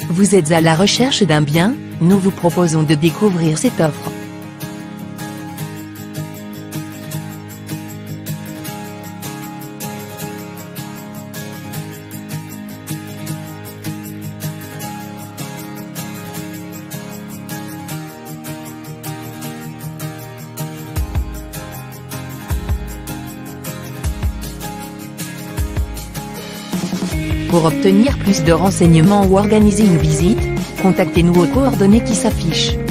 Vous êtes à la recherche d'un bien? Nous vous proposons de découvrir cette offre. Pour obtenir plus de renseignements ou organiser une visite, contactez-nous aux coordonnées qui s'affichent.